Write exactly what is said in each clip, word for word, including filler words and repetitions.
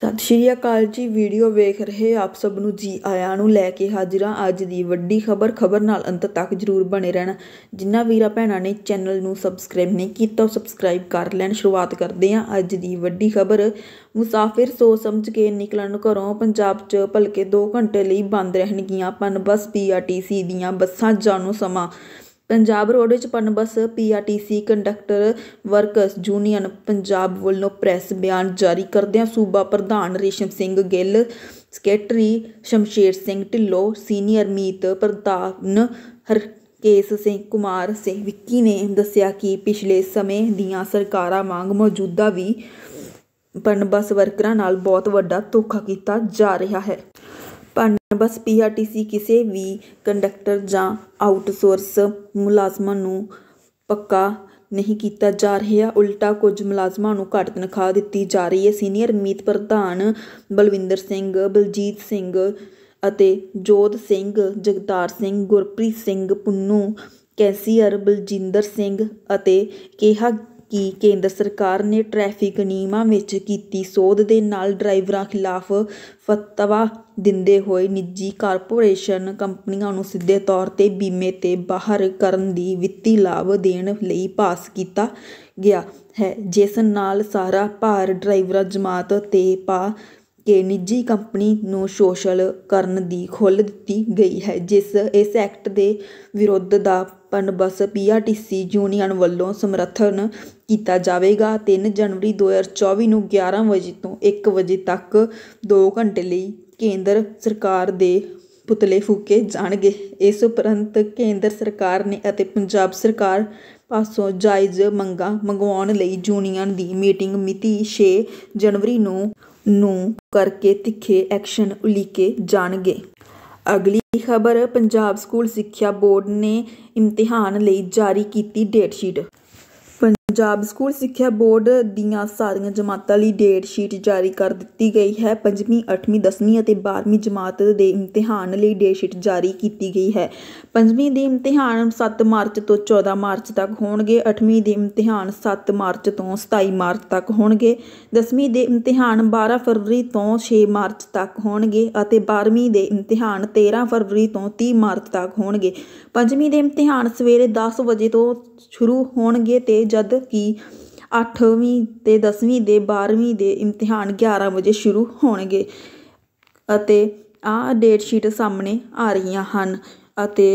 ਸਤਿ ਸ਼੍ਰੀ ਅਕਾਲ ਜੀ। ਵੀਡੀਓ ਵੇਖ ਰਹੇ ਆਪ ਸਭ ਨੂੰ ਜੀ ਆਇਆਂ ਨੂੰ ਲੈ ਕੇ ਹਾਜ਼ਰ ਹਾਂ ਅੱਜ ਦੀ ਵੱਡੀ ਖਬਰ। ਖਬਰ ਨਾਲ ਅੰਤ ਤੱਕ ਜ਼ਰੂਰ ਬਣੇ ਰਹਿਣਾ। ਜਿਨ੍ਹਾਂ ਵੀਰਾਂ ਭੈਣਾਂ ਨੇ ਚੈਨਲ ਨੂੰ ਸਬਸਕ੍ਰਾਈਬ ਨਹੀਂ ਕੀਤਾ ਉਹ ਸਬਸਕ੍ਰਾਈਬ ਕਰ ਲੈਣ। ਸ਼ੁਰੂਆਤ ਕਰਦੇ ਹਾਂ ਅੱਜ ਦੀ ਵੱਡੀ ਖਬਰ। ਮੁਸਾਫਿਰ ਸੋਚ ਸਮਝ ਕੇ ਨਿਕਲਣ ਘਰੋਂ। ਪੰਜਾਬ 'ਚ ਭਲਕੇ ਦੋ ਘੰਟੇ ਲਈ ਬੰਦ ਰਹਿਣਗੀਆਂ ਪਨ ਬੱਸ ਪੀ ਆਰ ਟੀ ਸੀ ਦੀਆਂ ਬੱਸਾਂ। ਜਾਣੋ ਸਮਾਂ। ਪੰਜਾਬ ਰੋਡ ਵਿੱਚ PUNBUS P R T C conductor workers union Punjab ਵੱਲੋਂ ਪ੍ਰੈਸ ਬਿਆਨ ਜਾਰੀ ਕਰਦਿਆਂ ਸੂਬਾ ਪ੍ਰਧਾਨ ਰੇਸ਼ਮ ਸਿੰਘ ਗਿੱਲ, ਸੈਕਟਰੀ ਸ਼ਮਸ਼ੇਰ ਸਿੰਘ ਢਿੱਲੋਂ, ਸੀਨੀਅਰ ਮੀਤ ਪ੍ਰਧਾਨ ਹਰਕੇਸ਼ ਸਿੰਘ ਕੁਮਾਰ ਸਿੰਘ ਵਿੱਕੀ ਨੇ ਦੱਸਿਆ ਕਿ ਪਿਛਲੇ ਸਮੇਂ ਦੀਆਂ ਸਰਕਾਰਾਂ ਵਾਂਗ ਮੌਜੂਦਾ ਵੀ ਪਨ ਬੱਸ ਵਰਕਰਾਂ ਨਾਲ ਬਹੁਤ ਵੱਡਾ ਧੋਖਾ ਕੀਤਾ ਜਾ ਰਿਹਾ ਹੈ। ਪਨ ਬੱਸ ਪੀ ਆਰ ਟੀ ਸੀ ਕਿਸੇ ਵੀ ਕੰਡਕਟਰ ਜਾਂ ਆਊਟਸੋਰਸ ਮੁਲਾਜ਼ਮਾਂ ਨੂੰ ਪੱਕਾ ਨਹੀਂ ਕੀਤਾ ਜਾ ਰਿਹਾ। ਉਲਟਾ ਕੁਝ ਮੁਲਾਜ਼ਮਾਂ ਨੂੰ ਘੱਟ ਤਨਖਾਹ ਦਿੱਤੀ ਜਾ ਰਹੀ ਹੈ। ਸੀਨੀਅਰ ਮੀਤ ਪ੍ਰਧਾਨ ਬਲਵਿੰਦਰ ਸਿੰਘ, ਬਲਜੀਤ ਸਿੰਘ ਅਤੇ ਜੋਧ ਸਿੰਘ, ਜਗਤਾਰ ਸਿੰਘ, ਗੁਰਪ੍ਰੀਤ ਸਿੰਘ ਪੁੰਨੂ, ਕੈਸ਼ੀਅਰ ਬਲਜਿੰਦਰ ਸਿੰਘ ਅਤੇ ਕਿਹਾ ਕਿ ਕੇਂਦਰ ਸਰਕਾਰ ਨੇ ਟ੍ਰੈਫਿਕ ਨਿਯਮਾਂ ਵਿੱਚ ਕੀਤੀ ਸੋਧ ਦੇ ਨਾਲ ਡਰਾਈਵਰਾਂ ਖਿਲਾਫ ਫਤਵਾ ਦਿੰਦੇ ਹੋਏ ਨਿੱਜੀ ਕਾਰਪੋਰੇਸ਼ਨ ਕੰਪਨੀਆਂ ਨੂੰ ਸਿੱਧੇ ਤੌਰ 'ਤੇ ਬੀਮੇ 'ਤੇ ਬਾਹਰ ਕਰਨ ਦੀ ਵਿੱਤੀ ਲਾਭ ਦੇਣ ਲਈ ਪਾਸ ਕੀਤਾ ਗਿਆ ਹੈ, ਜਿਸ ਨਾਲ ਸਾਰਾ ਭਾਰ ਡਰਾਈਵਰਾਂ ਜਮਾਤ 'ਤੇ ਪਾ ਕੇ ਨਿੱਜੀ ਕੰਪਨੀ ਨੂੰ ਸ਼ੋਸ਼ਲ ਕਰਨ ਦੀ ਖੁੱਲ੍ਹ ਦਿੱਤੀ ਗਈ ਹੈ। ਜਿਸ ਇਸ ਐਕਟ ਦੇ ਵਿਰੋਧ ਦਾ PUNBUS P R T C union ਵੱਲੋਂ ਸਮਰਥਨ ਕੀਤਾ ਜਾਵੇਗਾ। ਤਿੰਨ ਜਨਵਰੀ ਦੋ ਹਜ਼ਾਰ ਚੌਵੀ ਨੂੰ ਗਿਆਰਾਂ ਵਜੇ ਤੋਂ ਇੱਕ ਵਜੇ ਤੱਕ ਦੋ ਘੰਟੇ ਲਈ ਕੇਂਦਰ ਸਰਕਾਰ ਦੇ ਪੁਤਲੇ ਫੂਕੇ ਜਾਣਗੇ। ਇਸ ਉਪਰੰਤ ਕੇਂਦਰ ਸਰਕਾਰ ਨੇ ਅਤੇ ਪੰਜਾਬ ਸਰਕਾਰ ਪਾਸੋਂ ਜਾਇਜ਼ ਮੰਗਾਂ ਮੰਗਵਾਉਣ ਲਈ ਯੂਨੀਅਨ ਦੀ ਮੀਟਿੰਗ ਮਿਤੀ ਛੇ ਜਨਵਰੀ ਨੂੰ ਨੂੰ ਕਰਕੇ ਤਿੱਖੇ ਐਕਸ਼ਨ ਉਲੀਕੇ ਜਾਣਗੇ। ਅਗਲੀ ਖਬਰ। ਪੰਜਾਬ ਸਕੂਲ ਸਿੱਖਿਆ ਬੋਰਡ ਨੇ ਇਮਤਿਹਾਨ ਲਈ ਜਾਰੀ ਕੀਤੀ ਡੇਟ ਸ਼ੀਟ। ਪੰਜਾਬ ਸਕੂਲ ਸਿੱਖਿਆ ਬੋਰਡ ਦੀਆਂ ਸਾਰੀਆਂ ਜਮਾਤਾਂ ਲਈ ਡੇਟ ਸ਼ੀਟ ਜਾਰੀ ਕਰ ਦਿੱਤੀ ਗਈ ਹੈ। ਪੰਜਵੀਂ, ਅੱਠਵੀਂ, ਦਸਵੀਂ ਅਤੇ ਬਾਰ੍ਹਵੀਂ ਜਮਾਤ ਦੇ ਇਮਤਿਹਾਨ ਲਈ ਡੇਟ ਸ਼ੀਟ ਜਾਰੀ ਕੀਤੀ ਗਈ ਹੈ। ਪੰਜਵੀਂ ਦੇ ਇਮਤਿਹਾਨ ਸੱਤ ਮਾਰਚ ਤੋਂ ਚੌਦਾਂ ਮਾਰਚ ਤੱਕ ਹੋਣਗੇ। ਅੱਠਵੀਂ ਦੇ ਇਮਤਿਹਾਨ ਸੱਤ ਮਾਰਚ ਤੋਂ ਸਤਾਈ ਮਾਰਚ ਤੱਕ ਹੋਣਗੇ। ਦਸਵੀਂ ਦੇ ਇਮਤਿਹਾਨ ਬਾਰ੍ਹਾਂ ਫਰਵਰੀ ਤੋਂ ਛੇ ਮਾਰਚ ਤੱਕ ਹੋਣਗੇ ਅਤੇ ਬਾਰ੍ਹਵੀਂ ਦੇ ਇਮਤਿਹਾਨ ਤੇਰ੍ਹਾਂ ਫਰਵਰੀ ਤੋਂ ਤੀਹ ਮਾਰਚ ਤੱਕ ਹੋਣਗੇ। ਪੰਜਵੀਂ ਦੇ ਇਮਤਿਹਾਨ ਸਵੇਰੇ ਦਸ ਵਜੇ ਤੋਂ ਸ਼ੁਰੂ ਹੋਣਗੇ ਤੇ ਜਦ ਕਿ ਅੱਠਵੀਂ ਤੇ ਦਸਵੀਂ ਦੇ ਬਾਰ੍ਹਵੀਂ ਦੇ ਇਮਤਿਹਾਨ ਗਿਆਰਾਂ ਵਜੇ ਸ਼ੁਰੂ ਹੋਣਗੇ ਅਤੇ ਆਹ ਡੇਟ ਸ਼ੀਟ ਸਾਹਮਣੇ ਆ ਰਹੀਆਂ ਹਨ। ਅਤੇ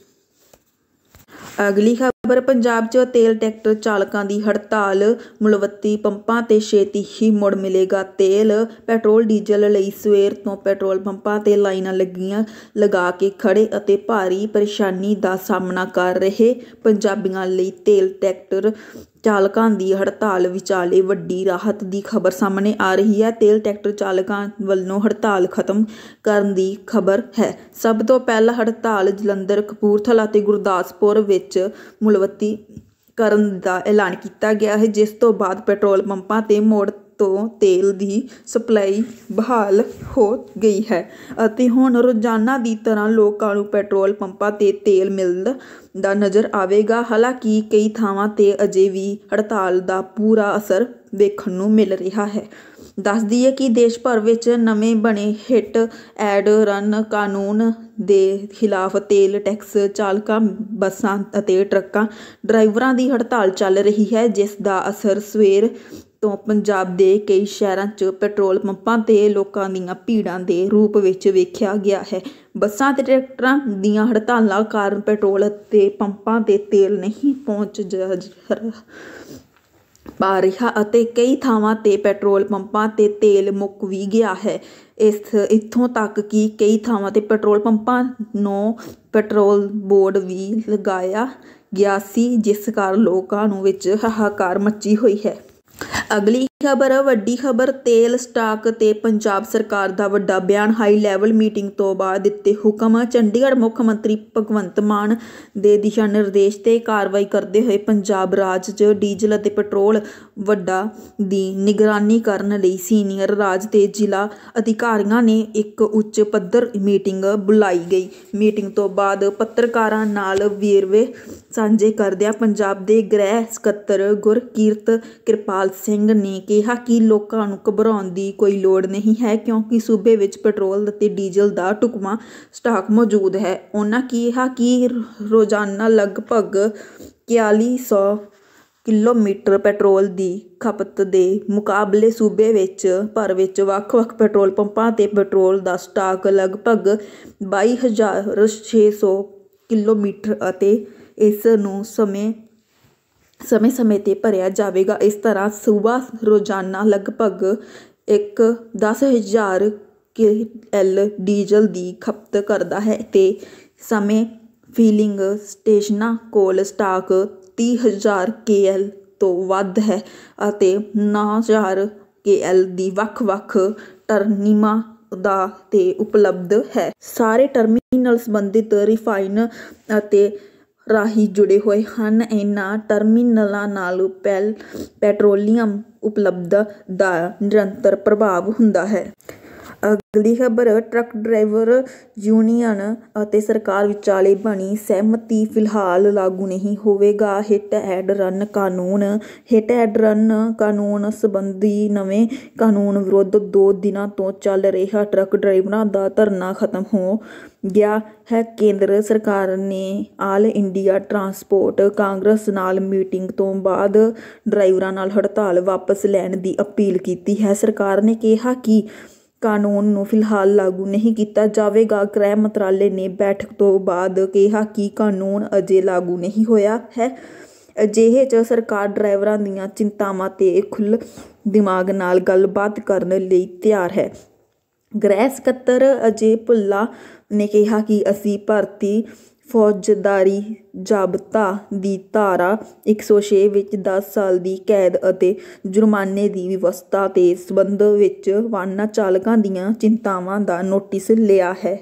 ਅਗਲੀ ਖਬਰ। ਪੰਜਾਬ 'ਚ ਤੇਲ ਟਰੈਕਟਰ ਚਾਲਕਾਂ ਦੀ ਹੜਤਾਲ ਮੁਲੱਵਤੀ ਪੰਪਾਂ 'ਤੇ ਛੇਤੀ ਹੀ ਮੁੜ ਮਿਲੇਗਾ ਤੇਲ। ਪੈਟਰੋਲ ਡੀਜ਼ਲ ਲਈ ਸਵੇਰ ਤੋਂ ਪੈਟਰੋਲ ਪੰਪਾਂ 'ਤੇ ਲਾਈਨਾਂ ਲੱਗੀਆਂ ਲਗਾ ਕੇ ਖੜ੍ਹੇ ਅਤੇ ਭਾਰੀ ਪਰੇਸ਼ਾਨੀ ਦਾ ਸਾਹਮਣਾ ਕਰ ਰਹੇ ਪੰਜਾਬੀਆਂ ਲਈ ਤੇਲ ਟਰੈਕਟਰ ਚਾਲਕਾਂ ਦੀ ਹੜਤਾਲ ਵਿਚਾਲੇ ਵੱਡੀ ਰਾਹਤ ਦੀ ਖਬਰ ਸਾਹਮਣੇ ਆ ਰਹੀ ਹੈ। ਤੇਲ ਟਰੈਕਟਰ ਚਾਲਕਾਂ ਵੱਲੋਂ ਹੜਤਾਲ ਖਤਮ ਕਰਨ ਦੀ ਖਬਰ ਹੈ। ਸਭ ਤੋਂ ਪਹਿਲਾਂ ਹੜਤਾਲ ਜਲੰਧਰ, ਕਪੂਰਥਲਾ ਅਤੇ ਗੁਰਦਾਸਪੁਰ ਵਿੱਚ ਮੁਲੱਵਤੀ ਕਰਨ ਦਾ ਐਲਾਨ ਕੀਤਾ ਗਿਆ ਹੈ, ਜਿਸ ਤੋਂ ਬਾਅਦ ਪੈਟਰੋਲ ਪੰਪਾਂ 'ਤੇ ਮੁੜ ਤੋਂ ਤੇਲ ਦੀ ਸਪਲਾਈ ਬਹਾਲ ਹੋ ਗਈ ਹੈ ਅਤੇ ਹੁਣ ਰੋਜ਼ਾਨਾ ਦੀ ਤਰ੍ਹਾਂ ਲੋਕਾਂ ਨੂੰ ਪੈਟਰੋਲ ਪੰਪਾਂ 'ਤੇ ਤੇਲ ਮਿਲਦਾ ਨਜ਼ਰ ਆਵੇਗਾ। ਹਾਲਾਂਕਿ ਕਈ ਥਾਵਾਂ 'ਤੇ ਅਜੇ ਵੀ ਹੜਤਾਲ ਦਾ ਬੁਰਾ ਅਸਰ ਵੇਖਣ ਨੂੰ ਮਿਲ ਰਿਹਾ ਹੈ। ਦੱਸ ਦਈਏ ਕਿ ਦੇਸ਼ ਭਰ ਵਿੱਚ ਨਵੇਂ ਬਣੇ ਹਿੱਟ ਐਂਡ ਰਨ ਕਾਨੂੰਨ ਦੇ ਖਿਲਾਫ ਤੇਲ ਟੈਕਸ ਚਾਲਕਾਂ, ਬੱਸਾਂ ਅਤੇ ਟਰੱਕਾਂ ਡਰਾਈਵਰਾਂ ਦੀ ਹੜਤਾਲ ਚੱਲ ਰਹੀ ਹੈ, ਜਿਸ ਦਾ ਅਸਰ ਸਵੇਰ ਤੋਂ ਪੰਜਾਬ ਦੇ ਕਈ ਸ਼ਹਿਰਾਂ 'ਚ ਪੈਟਰੋਲ ਪੰਪਾਂ 'ਤੇ ਲੋਕਾਂ ਦੀਆਂ ਭੀੜਾਂ ਦੇ ਰੂਪ ਵਿੱਚ ਵੇਖਿਆ ਗਿਆ ਹੈ। ਬੱਸਾਂ ਅਤੇ ਟਰੈਕਟਰਾਂ ਦੀਆਂ ਹੜਤਾਲਾਂ ਕਾਰਨ ਪੈਟਰੋਲ ਅਤੇ ਪੰਪਾਂ 'ਤੇ ਤੇਲ ਨਹੀਂ ਪਹੁੰਚ ਪਾ ਰਿਹਾ ਅਤੇ ਕਈ ਥਾਵਾਂ 'ਤੇ ਪੈਟਰੋਲ ਪੰਪਾਂ 'ਤੇ ਤੇਲ ਮੁੱਕ ਵੀ ਗਿਆ ਹੈ। ਇਸ ਇੱਥੋਂ ਤੱਕ ਕਿ ਕਈ ਥਾਵਾਂ 'ਤੇ ਪੈਟਰੋਲ ਪੰਪਾਂ ਨੂੰ ਪੈਟਰੋਲ ਬੋਰਡ ਵੀ ਲਗਾਇਆ ਗਿਆ ਸੀ, ਜਿਸ ਕਾਰਨ ਲੋਕਾਂ ਨੂੰ ਵਿੱਚ ਹਾਹਾਕਾਰ ਮੱਚੀ ਹੋਈ ਹੈ। ਅਗਲੀ ਖਬਰ। ਵੱਡੀ ਖਬਰ। ਤੇਲ ਸਟਾਕ 'ਤੇ ਪੰਜਾਬ ਸਰਕਾਰ ਦਾ ਵੱਡਾ ਬਿਆਨ। ਹਾਈ ਲੈਵਲ ਮੀਟਿੰਗ ਤੋਂ ਬਾਅਦ ਦਿੱਤੇ ਹੁਕਮ। ਚੰਡੀਗੜ੍ਹ। ਮੁੱਖ ਮੰਤਰੀ ਭਗਵੰਤ ਮਾਨ ਦੇ ਦਿਸ਼ਾ ਨਿਰਦੇਸ਼ 'ਤੇ ਕਾਰਵਾਈ ਕਰਦੇ ਹੋਏ ਪੰਜਾਬ ਰਾਜ 'ਚ ਡੀਜ਼ਲ ਅਤੇ ਪੈਟਰੋਲ ਵੱਡਾ ਦੀ ਨਿਗਰਾਨੀ ਕਰਨ ਲਈ ਸੀਨੀਅਰ ਰਾਜ ਤੇ ਜ਼ਿਲ੍ਹਾ ਅਧਿਕਾਰੀਆਂ ਨੇ ਇੱਕ ਉੱਚ ਪੱਧਰ ਮੀਟਿੰਗ ਬੁਲਾਈ ਗਈ। ਮੀਟਿੰਗ ਤੋਂ ਬਾਅਦ ਪੱਤਰਕਾਰਾਂ ਨਾਲ ਵੇਰਵੇ ਸਾਂਝੇ ਕਰਦਿਆਂ ਪੰਜਾਬ ਦੇ ਗ੍ਰਹਿ ਸਕੱਤਰ ਗੁਰਕੀਰਤ ਕਿਰਪਾਲ ਸਿੰਘ ਨੇ ਕਿਹਾ ਕਿ ਲੋਕਾਂ ਨੂੰ ਘਬਰਾਉਣ ਦੀ ਕੋਈ ਲੋੜ ਨਹੀਂ ਹੈ, ਕਿਉਂਕਿ ਸੂਬੇ ਵਿੱਚ ਪੈਟਰੋਲ ਅਤੇ ਡੀਜ਼ਲ ਦਾ ਢੁਕਵਾਂ ਸਟਾਕ ਮੌਜੂਦ ਹੈ। ਉਨ੍ਹਾਂ ਕਿਹਾ ਕਿ ਰੋਜ਼ਾਨਾ ਲਗਭਗ ਇਕਤਾਲੀ ਸੌ ਕਿਲੋਮੀਟਰ ਪੈਟਰੋਲ ਦੀ ਖਪਤ ਦੇ ਮੁਕਾਬਲੇ ਸੂਬੇ ਵਿੱਚ ਭਰ ਵਿੱਚ ਵੱਖ-ਵੱਖ ਪੈਟਰੋਲ ਪੰਪਾਂ 'ਤੇ ਪੈਟਰੋਲ ਦਾ ਸਟਾਕ ਲਗਭਗ ਬਾਈ ਹਜ਼ਾਰ ਛੇ ਸੌ ਕਿਲੋਮੀਟਰ ਅਤੇ ਇਸ ਨੂੰ ਸਮੇਂ ਸਮੇਂ-ਸਮੇਂ 'ਤੇ ਭਰਿਆ ਜਾਵੇਗਾ। ਇਸ ਤਰ੍ਹਾਂ ਸੂਬਾ ਰੋਜ਼ਾਨਾ ਲਗਭਗ ਇੱਕ ਦਸ ਹਜ਼ਾਰ ਕੇ ਐਲ ਡੀਜ਼ਲ ਦੀ ਖਪਤ ਕਰਦਾ ਹੈ ਤੇ ਸਮੇਂ ਫਿਲਿੰਗ ਸਟੇਸ਼ਨਾਂ ਕੋਲ ਸਟਾਕ ਤੀਹ ਹਜ਼ਾਰ ਕੇ ਐਲ ਤੋਂ ਵੱਧ ਹੈ ਅਤੇ ਨੌ ਹਜ਼ਾਰ ਕੇ ਐਲ ਦੀ ਵੱਖ-ਵੱਖ ਟਰਮੀਨਾਂ ਦਾ 'ਤੇ ਉਪਲਬਧ ਹੈ। ਸਾਰੇ ਟਰਮੀਨਲ ਸੰਬੰਧਿਤ ਰਿਫਾਈਨ ਅਤੇ ਰਾਹੀਂ ਜੁੜੇ ਹੋਏ ਹਨ। ਇਹਨਾਂ ਟਰਮੀਨਲਾਂ ਨਾਲ ਪੈਲ ਪੈਟਰੋਲੀਅਮ ਉਪਲਬਧਤਾ ਦਾ ਨਿਰੰਤਰ ਪ੍ਰਭਾਵ ਹੁੰਦਾ ਹੈ। ਅਗਲੀ ਖਬਰ ਟਰੱਕ ਡਰਾਈਵਰ ਯੂਨੀਅਨ ਅਤੇ ਸਰਕਾਰ ਵਿਚਾਲੇ ਬਣੀ ਸਹਿਮਤੀ ਫਿਲਹਾਲ ਲਾਗੂ ਨਹੀਂ ਹੋਵੇਗਾ। ਹਿੱਟ ਐਂਡ ਰਨ ਕਾਨੂੰਨ ਹਿੱਟ ਐਂਡ ਰਨ ਕਾਨੂੰਨ ਸੰਬੰਧੀ ਨਵੇਂ ਕਾਨੂੰਨ ਵਿਰੁੱਧ ਦੋ ਦਿਨਾਂ ਤੋਂ ਚੱਲ ਰਿਹਾ ਟਰੱਕ ਡਰਾਈਵਰਾਂ ਦਾ ਧਰਨਾ ਖਤਮ ਹੋ ਗਿਆ ਹੈ। ਕੇਂਦਰ ਸਰਕਾਰ ਨੇ ਆਲ ਇੰਡੀਆ ਟਰਾਂਸਪੋਰਟ ਕਾਂਗਰਸ ਨਾਲ ਮੀਟਿੰਗ ਤੋਂ ਬਾਅਦ ਡਰਾਈਵਰਾਂ ਨਾਲ ਹੜਤਾਲ ਵਾਪਸ ਲੈਣ ਦੀ ਅਪੀਲ ਕੀਤੀ ਹੈ। ਸਰਕਾਰ ਨੇ ਕਿਹਾ ਕਿ ਕਾਨੂੰਨ ਨੂੰ ਫਿਲਹਾਲ ਲਾਗੂ ਨਹੀਂ ਕੀਤਾ ਜਾਵੇਗਾ। ਗ੍ਰਹਿ ਮੰਤਰਾਲੇ ਨੇ ਬੈਠਕ ਤੋਂ ਬਾਅਦ ਕਿਹਾ ਕਿ ਕਾਨੂੰਨ ਅਜੇ ਲਾਗੂ ਨਹੀਂ ਹੋਇਆ ਹੈ। ਅਜਿਹੇ 'ਚ ਸਰਕਾਰ ਡਰਾਈਵਰਾਂ ਦੀਆਂ ਚਿੰਤਾਵਾਂ 'ਤੇ ਖੁੱਲ੍ਹ ਦਿਮਾਗ ਨਾਲ ਗੱਲਬਾਤ ਕਰਨ ਲਈ ਤਿਆਰ ਹੈ। ਗ੍ਰਹਿ ਸਕੱਤਰ ਅਜੇ ਭੱਲਾ ਨੇ ਕਿਹਾ ਕਿ ਅਸੀਂ ਭਾਰਤੀ ਫੌਜਦਾਰੀ ਜ਼ਾਬਤਾ ਦੀ ਧਾਰਾ ਇੱਕ ਸੌ ਛੇ ਵਿੱਚ ਦਸ ਸਾਲ ਦੀ ਕੈਦ ਅਤੇ ਜੁਰਮਾਨੇ ਦੀ ਵਿਵਸਥਾ ਦੇ ਸਬੰਧ ਵਿੱਚ ਵਾਹਨਾਂ ਚਾਲਕਾਂ ਦੀਆਂ ਚਿੰਤਾਵਾਂ ਦਾ ਨੋਟਿਸ ਲਿਆ ਹੈ।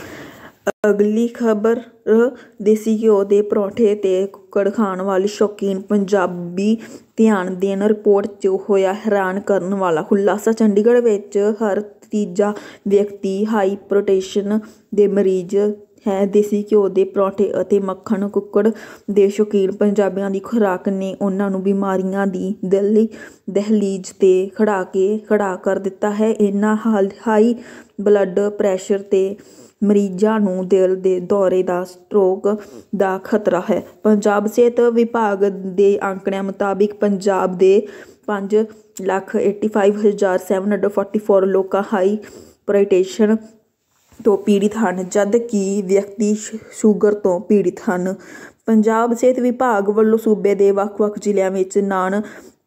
ਅਗਲੀ ਖਬਰ ਦੇਸੀ ਘਿਓ ਦੇ ਪਰੌਂਠੇ ਤੇ ਕੁੱਕੜ ਖਾਣ ਵਾਲੇ ਸ਼ੌਕੀਨ ਪੰਜਾਬੀ ਧਿਆਨ ਦੇਣ। ਰਿਪੋਰਟ 'ਚ ਹੋਇਆ ਹੈਰਾਨ ਕਰਨ ਵਾਲਾ ਖੁਲਾਸਾ। ਚੰਡੀਗੜ੍ਹ ਵਿੱਚ ਹਰ ਤੀਜਾ ਵਿਅਕਤੀ ਹਾਈਪਰਟੈਂਸ਼ਨ ਦੇ ਮਰੀਜ਼ ਹੈ। ਦੇਸੀ ਘਿਓ ਦੇ ਪਰੌਂਠੇ ਅਤੇ ਮੱਖਣ ਕੁੱਕੜ ਦੇ ਸ਼ੌਕੀਨ ਪੰਜਾਬੀਆਂ ਦੀ ਖੁਰਾਕ ਨੇ ਉਹਨਾਂ ਨੂੰ ਬਿਮਾਰੀਆਂ ਦੀ ਦਲੀ ਦਹਿਲੀਜ਼ 'ਤੇ ਖੜਾ ਕੇ ਖੜਾ ਕਰ ਦਿੱਤਾ ਹੈ। ਇਹਨਾਂ ਹਾਈ ਬਲੱਡ ਪ੍ਰੈਸ਼ਰ ਤੇ ਮਰੀਜ਼ਾਂ ਨੂੰ ਦਿਲ ਦੇ ਦੌਰੇ ਦਾ ਸਟ੍ਰੋਕ ਦਾ ਖਤਰਾ ਹੈ। ਪੰਜਾਬ ਸਿਹਤ ਵਿਭਾਗ ਦੇ ਅੰਕੜਿਆਂ ਮੁਤਾਬਿਕ ਪੰਜਾਬ ਦੇ ਪੰਜ ਲੱਖ ਪਚਾਸੀ ਹਜ਼ਾਰ ਸੱਤ ਸੌ ਚੌਂਤਾਲੀ ਲੋਕਾਂ ਹਾਈਪਰਟੈਂਸ਼ਨ ਤੋਂ ਪੀੜਿਤ ਹਨ, ਜਦ ਕਿ ਵਿਅਕਤੀ ਸ਼ੂਗਰ ਤੋਂ ਪੀੜਿਤ ਹਨ। ਪੰਜਾਬ ਸਿਹਤ ਵਿਭਾਗ ਵੱਲੋਂ ਸੂਬੇ ਦੇ ਵੱਖ-ਵੱਖ ਜ਼ਿਲ੍ਹਿਆਂ ਵਿੱਚ ਨਾਨ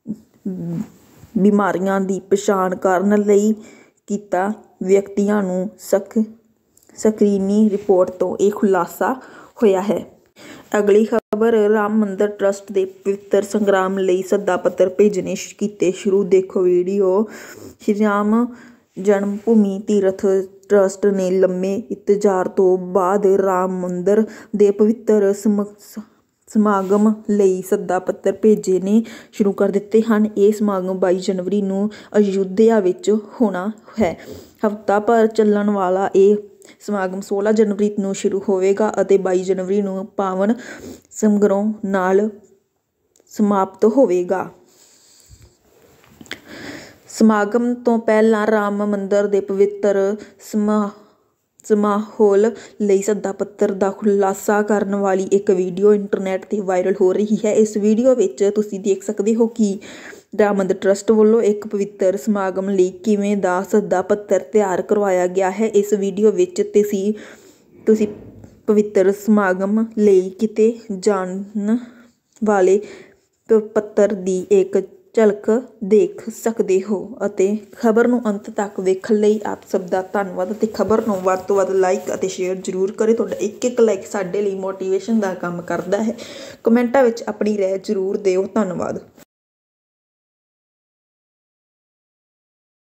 ਬਿਮਾਰੀਆਂ ਦੀ ਪਛਾਣ ਕਰਨ ਲਈ ਕੀਤਾ ਵਿਅਕਤੀਆਂ ਨੂੰ ਸਕ ਸਕਰੀਨਿੰਗ ਰਿਪੋਰਟ ਤੋਂ ਇਹ ਖੁਲਾਸਾ ਹੋਇਆ ਹੈ। ਅਗਲੀ ਖਬਰ ਰਾਮ ਮੰਦਰ ਟਰੱਸਟ ਦੇ ਪਵਿੱਤਰ ਸੰਗਰਾਮ ਲਈ ਸੱਦਾ ਪੱਤਰ ਭੇਜਣੇ ਕੀਤੇ ਸ਼ੁਰੂ। ਦੇਖੋ ਵੀਡੀਓ। ਸ਼੍ਰੀ ਰਾਮ ਜਨਮ ਭੂਮੀ ਤੀਰਥ ਟਰੱਸਟ ਨੇ ਲੰਮੇ ਇੰਤਜ਼ਾਰ ਤੋਂ ਬਾਅਦ ਰਾਮ ਮੰਦਰ ਦੇ ਪਵਿੱਤਰ ਸਮ ਸਮਾਗਮ ਲਈ ਸੱਦਾ ਪੱਤਰ ਭੇਜਣੇ ਸ਼ੁਰੂ ਕਰ ਦਿੱਤੇ ਹਨ। ਇਹ ਸਮਾਗਮ ਬਾਈ ਜਨਵਰੀ ਨੂੰ ਅਯੁੱਧਿਆ ਵਿੱਚ ਹੋਣਾ ਹੈ। ਹਫ਼ਤਾ ਭਰ ਚੱਲਣ ਵਾਲਾ ਇਹ ਸਮਾਗਮ ਸੋਲ੍ਹਾਂ ਜਨਵਰੀ ਨੂੰ ਸ਼ੁਰੂ ਹੋਵੇਗਾ ਅਤੇ ਬਾਈ ਜਨਵਰੀ ਨੂੰ ਪਾਵਨ ਸਮਾਰੋਹ ਨਾਲ ਸਮਾਪਤ ਹੋਵੇਗਾ। ਸਮਾਗਮ ਤੋਂ ਪਹਿਲਾਂ ਰਾਮ ਮੰਦਰ ਦੇ ਪਵਿੱਤਰ ਸਮਾ ਮਾਹੌਲ ਲਈ ਸੱਦਾ ਪੱਤਰ ਦਾ ਖੁਲਾਸਾ ਕਰਨ ਵਾਲੀ ਇੱਕ ਵੀਡੀਓ ਇੰਟਰਨੈਟ 'ਤੇ ਵਾਇਰਲ ਹੋ ਰਹੀ ਹੈ। ਇਸ ਵੀਡੀਓ ਵਿੱਚ ਤੁਸੀਂ ਦੇਖ ਸਕਦੇ ਹੋ ਕਿ ਰਾਮ ਮੰਦਰ ਟਰੱਸਟ ਵੱਲੋਂ ਇੱਕ ਪਵਿੱਤਰ ਸਮਾਗਮ ਲਈ ਕਿਵੇਂ ਦਾ ਸੱਦਾ ਪੱਤਰ ਤਿਆਰ ਕਰਵਾਇਆ ਗਿਆ ਹੈ। ਇਸ ਵੀਡੀਓ ਵਿੱਚ ਤੁਸੀਂ ਤੁਸੀਂ ਪਵਿੱਤਰ ਸਮਾਗਮ ਲਈ ਕੀਤੇ ਜਾਣ ਵਾਲੇ ਪੱਤਰ ਦੀ ਇੱਕ ਝਲਕ ਦੇਖ ਸਕਦੇ ਹੋ ਅਤੇ ਖਬਰ ਨੂੰ ਅੰਤ ਤੱਕ ਵੇਖਣ ਲਈ ਆਪ ਸਭ ਦਾ ਧੰਨਵਾਦ। ਅਤੇ ਖਬਰ ਨੂੰ ਵੱਧ ਤੋਂ ਵੱਧ ਲਾਈਕ ਅਤੇ ਸ਼ੇਅਰ ਜ਼ਰੂਰ ਕਰੇ। ਤੁਹਾਡਾ ਇੱਕ ਇੱਕ ਲਾਈਕ ਸਾਡੇ ਲਈ ਮੋਟੀਵੇਸ਼ਨ ਦਾ ਕੰਮ ਕਰਦਾ ਹੈ। ਕਮੈਂਟਾਂ ਵਿੱਚ ਆਪਣੀ ਰਾਏ ਜ਼ਰੂਰ ਦਿਓ। ਧੰਨਵਾਦ।